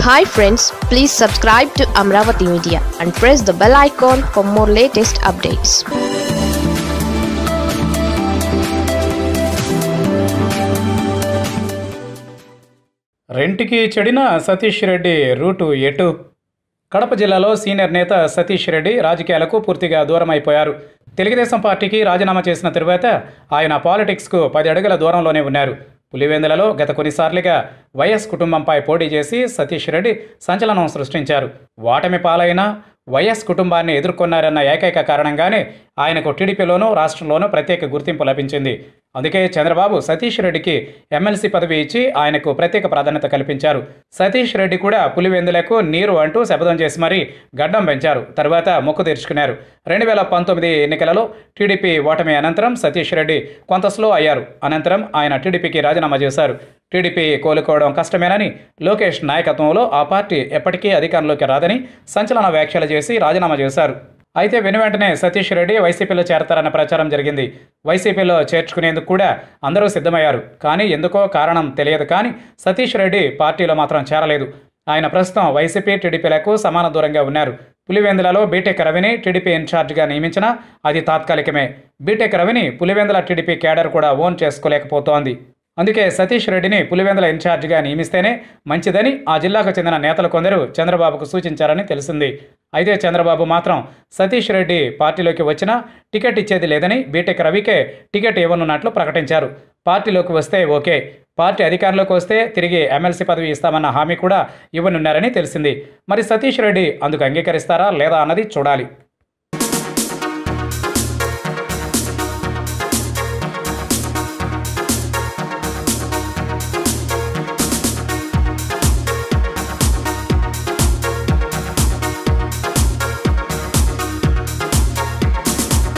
Hi friends, please subscribe to Amaravathi Media and press the bell icon for more latest updates. రెంటికి చెడిన Satish Reddy route ఎటు? కడప జిల్లాలో senior నేత సతీష్ రెడ్డి రాజకీయాలకు పూర్తిగా దూరం అయిపోయారు. తెలుగుదేశం పార్టీకి రాజీనామా చేసిన తరువాత ఆయన పాలిటిక్స్కు 10 అడుగుల దూరంలోనే ఉన్నారు. పులివెందులలో గత కొన్నిసార్లుగా వైఎస్ కుటుంబంపై పోటీ చేసి సతీష్ రెడ్డి సంచలనం సృష్టించారు. ఓటమి పాలైన వైఎస్ కుటుంబాన్ని ఎదుర్కొన్నారన్న ఏకైక కారణంగానే ఆయనకు టీడీపీలోనూ రాష్ట్రంలోనూ ప్రత్యేక గుర్తింపు లభించింది. అందుకే చంద్రబాబు సతీష్ రెడ్డికి ఎమ్మెల్సీ పదవి ఇచ్చి ఆయనకు ప్రత్యేక ప్రాధాన్యత కల్పించారు. సతీష్ రెడ్డి కూడా పులివెందులకు నీరు అంటూ శపథం చేసి మరీ గడ్డం పెంచారు. తర్వాత మొక్కు తీర్చుకున్నారు. 2019 ఎన్నికలలో టీడీపీ ఓటమి అనంతరం సతీష్ రెడ్డి కొంత స్లో అయ్యారు. అనంతరం ఆయన టీడీపీకి రాజీనామా చేశారు. టీడీపీ కోలుకోవడం కష్టమేనని, లోకేష్ నాయకత్వంలో ఆ పార్టీ ఎప్పటికీ అధికారంలోకి రాదని సంచలన వ్యాఖ్యలు చేసి రాజీనామా చేశారు. అయితే వెనువెంటనే సతీష్ రెడ్డి వైసీపీలో చేరతారన్న ప్రచారం జరిగింది. వైసీపీలో చేర్చుకునేందుకు కూడా అందరూ సిద్ధమయ్యారు. కానీ ఎందుకో కారణం తెలియదు కానీ సతీష్ రెడ్డి పార్టీలో మాత్రం చేరలేదు. ఆయన ప్రస్తుతం వైసీపీ టీడీపీలకు సమాన దూరంగా ఉన్నారు. పులివెందులలో బీటెక్ రవిని టీడీపీ ఇన్ఛార్జిగా నియమించినా అది తాత్కాలికమే. బీటెక్ రవిని పులివెందుల టీడీపీ క్యాడర్ కూడా ఓన్ చేసుకోలేకపోతోంది. అందుకే సతీష్ రెడ్డిని పులివెందుల ఇన్ఛార్జిగా నియమిస్తేనే మంచిదని ఆ జిల్లాకు చెందిన నేతలు కొందరు చంద్రబాబుకు సూచించారని తెలిసింది. అయితే చంద్రబాబు మాత్రం సతీష్ రెడ్డి పార్టీలోకి వచ్చినా టికెట్ ఇచ్చేది లేదని బీటెక్ రవికే టికెట్ ఇవ్వనున్నట్లు ప్రకటించారు. పార్టీలోకి వస్తే ఓకే, పార్టీ అధికారంలోకి వస్తే తిరిగి ఎమ్మెల్సీ పదవి ఇస్తామన్న హామీ కూడా ఇవ్వనున్నారని తెలిసింది. మరి సతీష్ రెడ్డి అందుకు అంగీకరిస్తారా లేదా అన్నది చూడాలి.